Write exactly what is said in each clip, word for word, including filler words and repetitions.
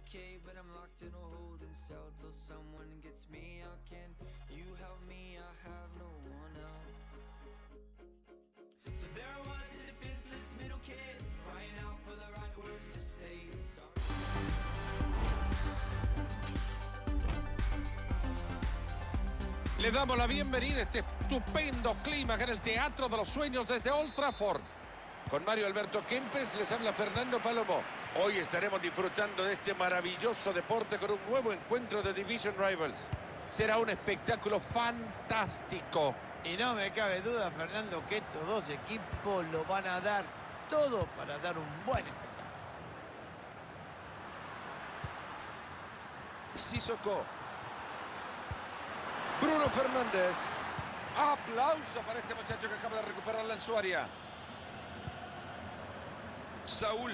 okay, but I'm locked in a holding cell till someone gets me out. Can you help me? I have no one else. So there was a defenseless middle kid crying out for the right words to say. Le damos la bienvenida a este estupendo clima que en el Teatro de los Sueños desde Old Trafford. Con Mario Alberto Kempes les habla Fernando Palomo. Hoy estaremos disfrutando de este maravilloso deporte con un nuevo encuentro de Division Rivals. Será un espectáculo fantástico. Y no me cabe duda, Fernando, que estos dos equipos lo van a dar todo para dar un buen espectáculo. Sissoko. Bruno Fernández. Aplauso para este muchacho que acaba de recuperarla en su área. Saúl.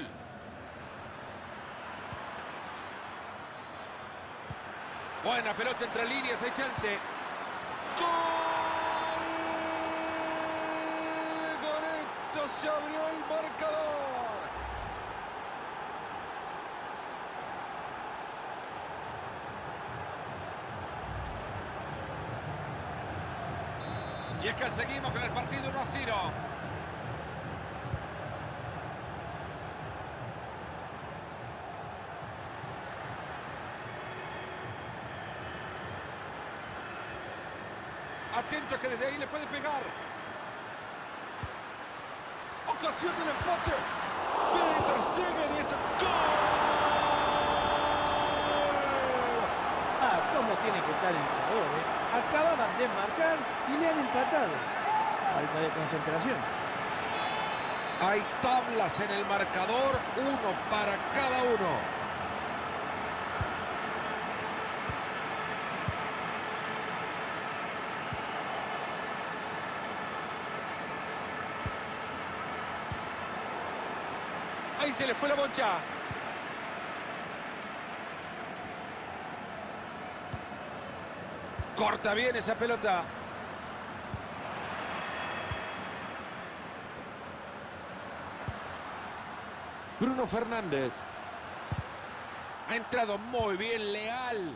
Buena pelota entre líneas, hay chance. ¡Gol! Con esto se abrió el marcador. Y es que seguimos con el partido uno a cero. Atento que desde ahí le puede pegar. Ocasión del empate. Viene Ter Stegen y esto. ¡Gol! Ah, cómo tiene que estar el jugador, ¿eh? Acababan de marcar y le han empatado. Falta de concentración. Hay tablas en el marcador, uno para cada uno. Ahí se le fue la bocha. Corta bien esa pelota. Bruno Fernández. Ha entrado muy bien, Leal.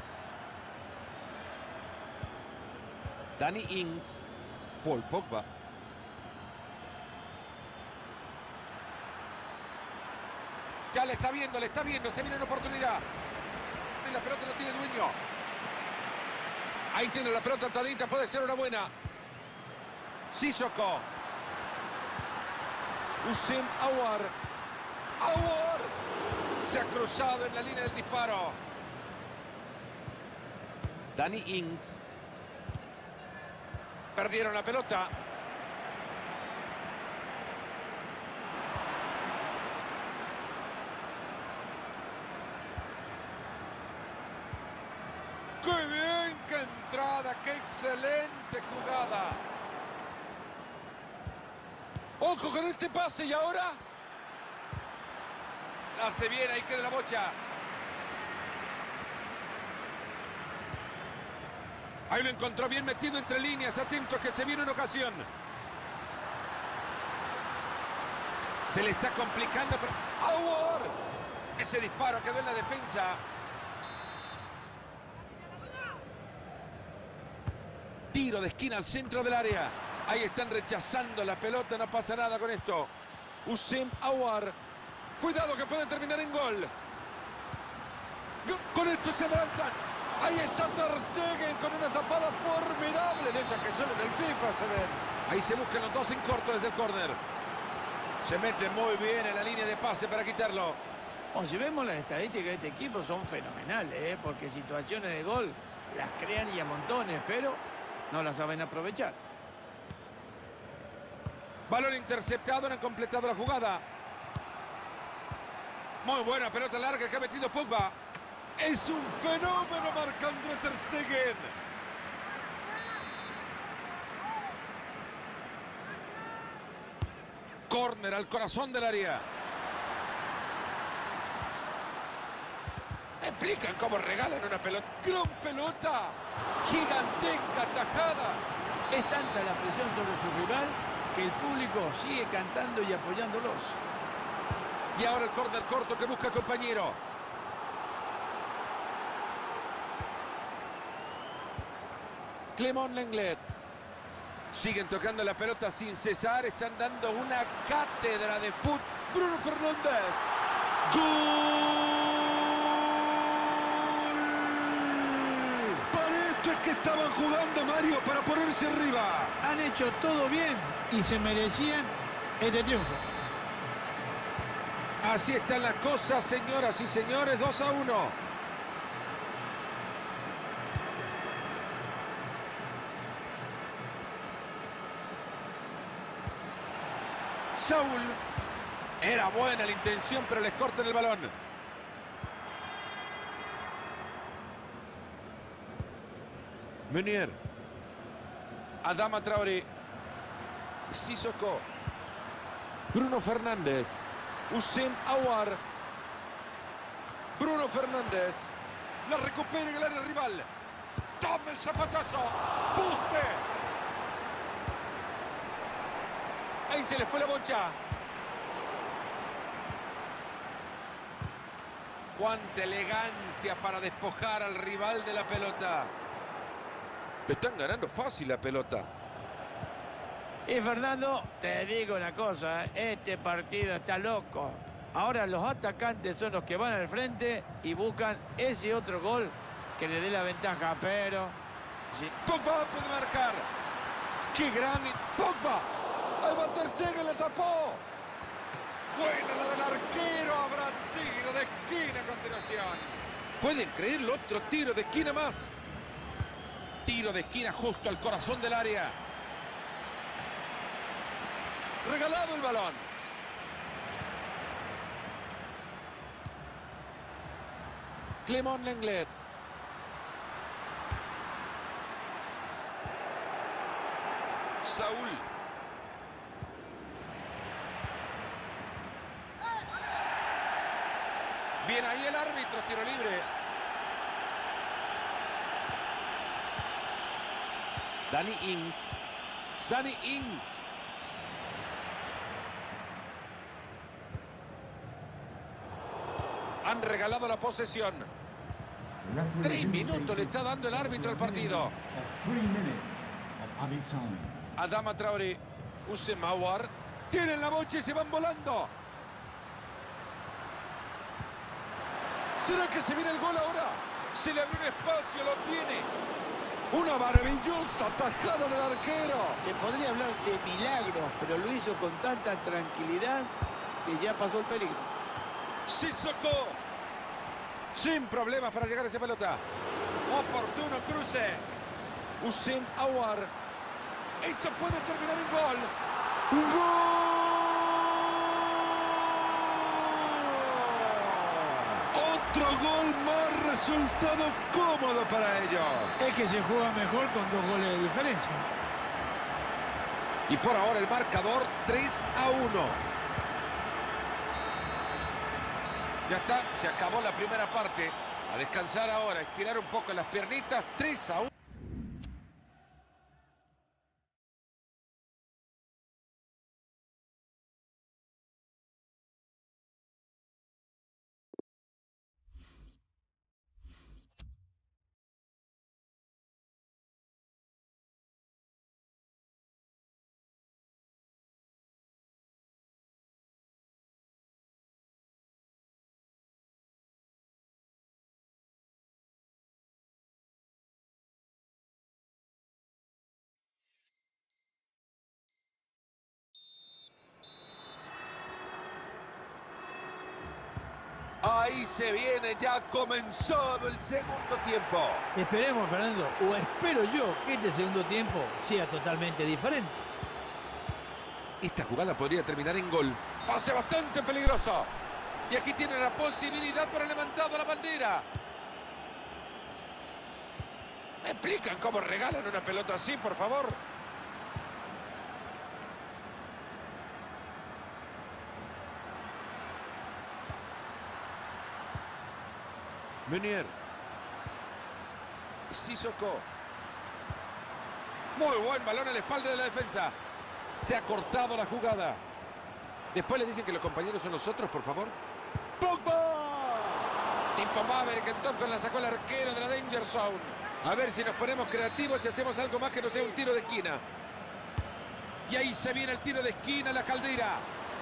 Danny Ings. Paul Pogba. Ya le está viendo, le está viendo. Se viene una oportunidad. Y la pelota no tiene dueño. Ahí tiene la pelota atadita. Puede ser una buena. Sissoko. Houssem Aouar. Aouar. Se ha cruzado en la línea del disparo. Danny Ings. Perdieron la pelota. ¡Qué bien! ¡Qué entrada! ¡Qué excelente jugada! ¡Ojo con este pase! ¿Y ahora? Hace bien, ahí queda la bocha. Ahí lo encontró bien metido entre líneas. Atento que se viene una ocasión. Se le está complicando. Pero... ¡Aouar! Ese disparo quedó en la defensa. Tiro de esquina al centro del área. Ahí están rechazando la pelota. No pasa nada con esto. Houssem Aouar. Cuidado que pueden terminar en gol. Con esto se adelantan. Ahí está Ter Stegen con una tapada formidable. De esas que solo en el FIFA se ven. Ahí se buscan los dos en corto desde el córner. Se mete muy bien en la línea de pase para quitarlo. O si vemos las estadísticas de este equipo son fenomenales, ¿eh? Porque situaciones de gol las crean y a montones, pero no las saben aprovechar. Balón interceptado, no han completado la jugada. Muy buena pelota larga que ha metido Pogba. Es un fenómeno marcando a Ter Stegen. Córner al corazón del área. Explican cómo regalan una pelota. ¡Gran pelota! ¡Gigantesca tajada! Es tanta la presión sobre su rival que el público sigue cantando y apoyándolos. Y ahora el córner corto que busca compañero. Clément Lenglet. Siguen tocando la pelota sin cesar. Están dando una cátedra de fútbol. Bruno Fernández. ¡Gol! Para esto es que estaban jugando, Mario, para ponerse arriba. Han hecho todo bien y se merecían este triunfo. Así están las cosas, señoras y señores. dos a uno. Saúl. Era buena la intención, pero les cortan el balón. Meunier. Adama Traoré. Sissoko. Bruno Fernández. Houssem Aouar. Bruno Fernández. La recupera en el área rival. ¡Toma el zapatazo! ¡Buste! Ahí se le fue la bocha. Cuánta elegancia para despojar al rival de la pelota. Le están ganando fácil la pelota. Y Fernando, te digo una cosa, este partido está loco. Ahora los atacantes son los que van al frente y buscan ese otro gol que le dé la ventaja, pero... Sí. Pogba puede marcar. ¡Qué grande! ¡Pogba! ¡Ahí va Ter Stegen, le tapó! Buena la del arquero. Habrá tiro de esquina a continuación. ¿Pueden creerlo? Otro tiro de esquina más. Tiro de esquina justo al corazón del área. Regalado el balón. Clément Lenglet. Saúl. Bien ahí el árbitro, tiro libre. Danny Ings. Danny Ings. Han regalado la posesión. Tres minutos le está dando el árbitro al partido. Adama Traoré. Houssem Aouar. Tienen la bocha y se van volando. ¿Será que se viene el gol ahora? Se le abrió un espacio, lo tiene. Una maravillosa tajada del arquero. Se podría hablar de milagros, pero lo hizo con tanta tranquilidad que ya pasó el peligro. Sissoko. Sin problemas para llegar a esa pelota. Oportuno cruce. Houssem Aouar. Esto puede terminar en gol. ¡Gol! Otro gol más, resultado cómodo para ellos. Es que se juega mejor con dos goles de diferencia. Y por ahora el marcador tres a uno. Ya está, se acabó la primera parte. A descansar ahora, estirar un poco las piernitas. tres a uno. Ahí se viene, ya ha comenzado el segundo tiempo. Esperemos, Fernando, o espero yo que este segundo tiempo sea totalmente diferente. Esta jugada podría terminar en gol. Pase bastante peligroso. Y aquí tiene la posibilidad para levantado la bandera. ¿Me explican cómo regalan una pelota así, por favor? Meunier. Sissoko. Muy buen balón a la espalda de la defensa. Se ha cortado la jugada. Después le dicen que los compañeros son los otros, por favor. ¡Pogba! Tipo Maverick, que en toque la sacó el arquero de la Danger Zone. A ver si nos ponemos creativos y hacemos algo más que no sea un tiro de esquina. Y ahí se viene el tiro de esquina, la Caldera.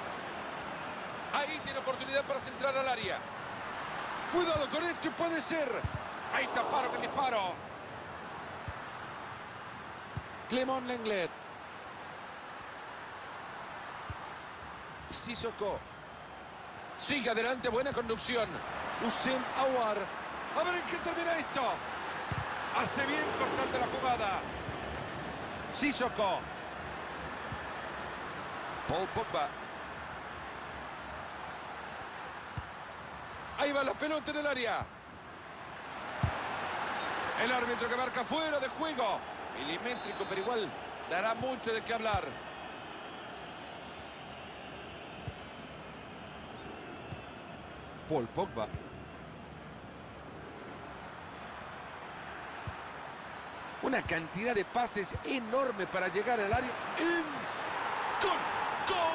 Ahí tiene oportunidad para centrar al área. Cuidado con esto, puede ser. Ahí taparon el disparo. Clement Lenglet. Sissoko. Sigue adelante, buena conducción. Houssem Aouar. A ver en qué termina esto. Hace bien cortando la jugada. Sissoko. Paul Pogba. Ahí va la pelota en el área. El árbitro que marca fuera de juego. Milimétrico, pero igual dará mucho de qué hablar. Paul Pogba. Una cantidad de pases enorme para llegar al área. Ings. ¡Gol! ¡Gol!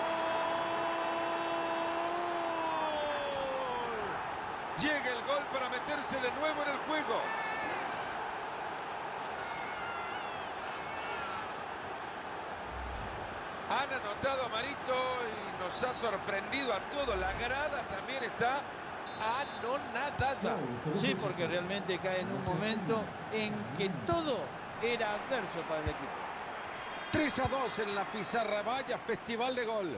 Llega el gol para meterse de nuevo en el juego. Han anotado a Marito y nos ha sorprendido a todos. La grada también está anonadada. Sí, porque realmente cae en un momento en que todo era adverso para el equipo. tres a dos en la pizarra. Vaya festival de gol.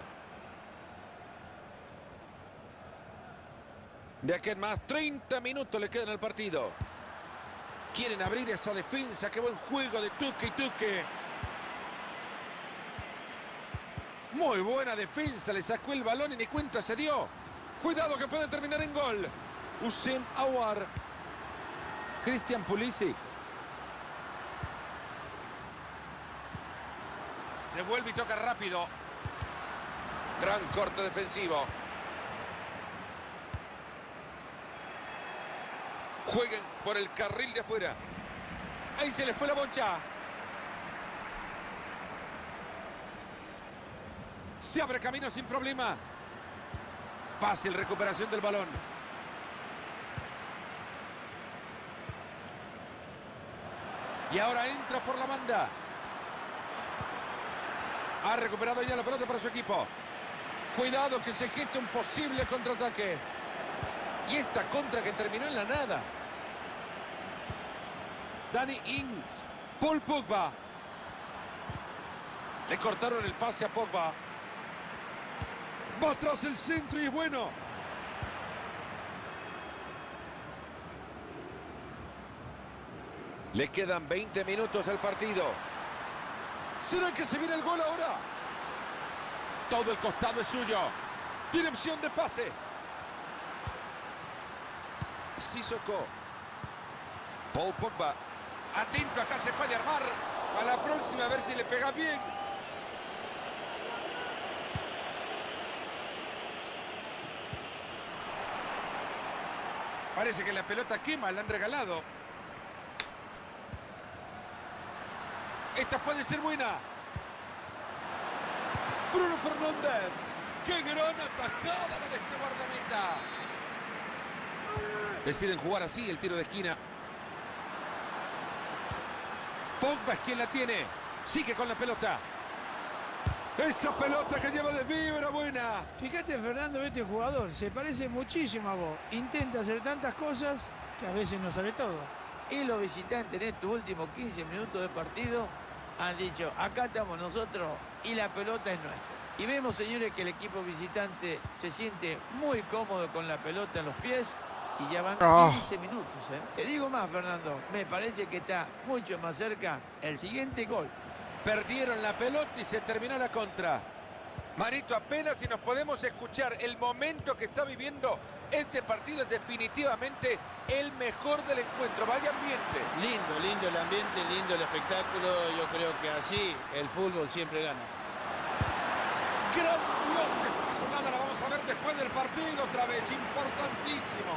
De aquí en más, treinta minutos le quedan al partido. Quieren abrir esa defensa. Qué buen juego de Tuque y Tuque. Muy buena defensa. Le sacó el balón y ni cuenta se dio. Cuidado que puede terminar en gol. Houssem Aouar. Christian Pulisic. Devuelve y toca rápido. Gran corte defensivo. Jueguen por el carril de afuera. Ahí se le fue la bocha. Se abre camino sin problemas. Fácil recuperación del balón. Y ahora entra por la banda. Ha recuperado ya la pelota para su equipo. Cuidado que se gesta un posible contraataque. Y esta contra que terminó en la nada. Danny Ings. Paul Pogba. Le cortaron el pase a Pogba. Va tras el centro y es bueno. Le quedan veinte minutos al partido. ¿Será que se viene el gol ahora? Todo el costado es suyo. Tiene opción de pase. Sissoko. Paul Pogba. Atento, acá se puede armar. A la próxima a ver si le pega bien. Parece que la pelota quema, la han regalado. Esta puede ser buena. Bruno Fernández. ¡Qué gran atajada la de este guardameta! Deciden jugar así el tiro de esquina. Pogba es quien la tiene. Sigue con la pelota. Esa pelota que lleva de vibra buena. Fíjate, Fernando, este jugador se parece muchísimo a vos. Intenta hacer tantas cosas que a veces no sale todo. Y los visitantes en estos últimos quince minutos de partido han dicho, acá estamos nosotros y la pelota es nuestra. Y vemos, señores, que el equipo visitante se siente muy cómodo con la pelota en los pies y ya van quince minutos. ¿eh? Te digo más, Fernando, me parece que está mucho más cerca el siguiente gol. Perdieron la pelota y se terminó la contra. Marito, apenas si nos podemos escuchar. El momento que está viviendo este partido es definitivamente el mejor del encuentro. Vaya ambiente. Lindo, lindo el ambiente, lindo el espectáculo. Yo creo que así el fútbol siempre gana. Grandiosa esta jugada, la vamos a ver después del partido otra vez. Importantísimo.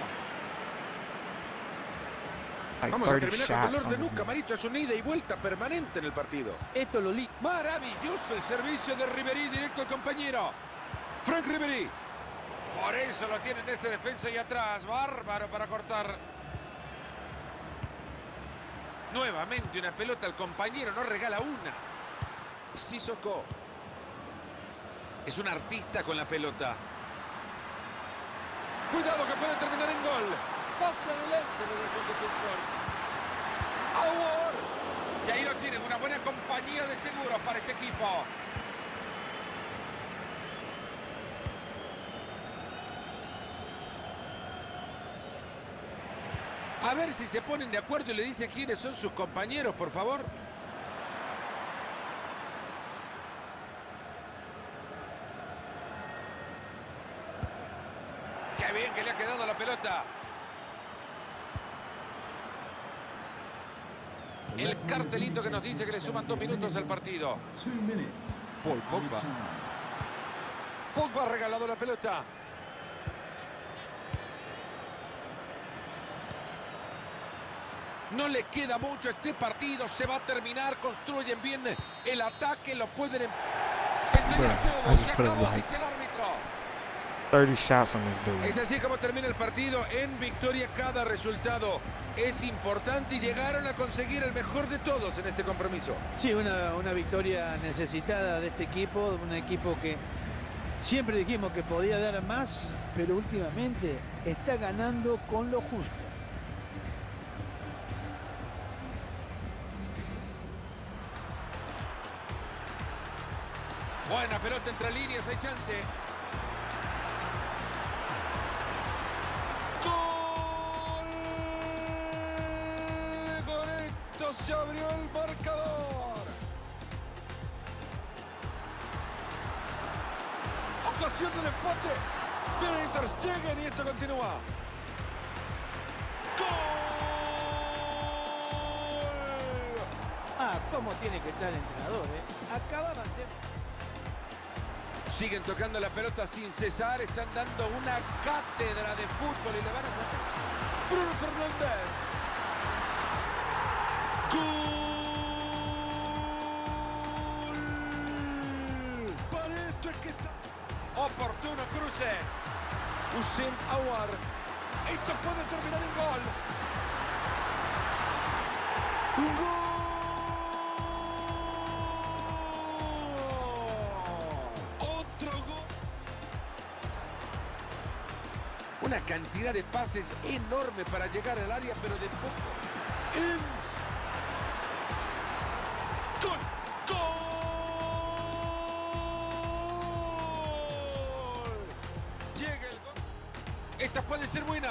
Vamos a terminar con dolor de nuca, Marito. Es una ida y vuelta permanente en el partido. Esto lo li... Maravilloso el servicio de Ribéry directo al compañero. Franck Ribéry. Por eso lo tienen este defensa y atrás. Bárbaro para cortar. Nuevamente una pelota al compañero, no regala una. Sissoko. Es un artista con la pelota. Cuidado que puede terminar en gol. Pasa adelante el defensor. ¡Awar! Y ahí lo tienen, una buena compañía de seguros para este equipo. A ver si se ponen de acuerdo y le dicen quiénes son sus compañeros, por favor. Qué bien que le ha quedado la pelota. El cartelito que nos dice que le suman dos minutos al partido. Paul Pogba. Pogba ha regalado la pelota. No le queda mucho a este partido, se va a terminar, construyen bien el ataque, lo pueden... Em... Bro, I just put it like dice el árbitro. thirty shots on this dude. Es así como termina el partido, en victoria. Cada resultado es importante y llegaron a conseguir el mejor de todos en este compromiso. Sí, una, una victoria necesitada de este equipo, un equipo que siempre dijimos que podía dar más, pero últimamente está ganando con lo justo. Buena pelota entre líneas, hay chance. ¡Gol! Con esto se abrió el marcador. Ocasión del empate. Viene Ter Stegen y esto continúa. ¡Gol! Ah, cómo tiene que estar el entrenador, ¿eh? Acababan de... Siguen tocando la pelota sin cesar, están dando una cátedra de fútbol y le van a sacar. Bruno Fernández. ¡Gol! Para esto es que está... Oportuno cruce. Houssem Aouar. Esto puede terminar en gol. ¡Gol! Una cantidad de pases enorme para llegar al área, pero de poco. ¡Ins! ¡Gol! ¡Gol! Llega el gol. Esta puede ser buena.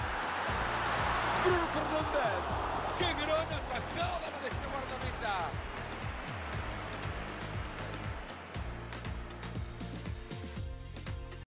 Bruno Fernández. ¡Qué gran atajada la de este guardameta!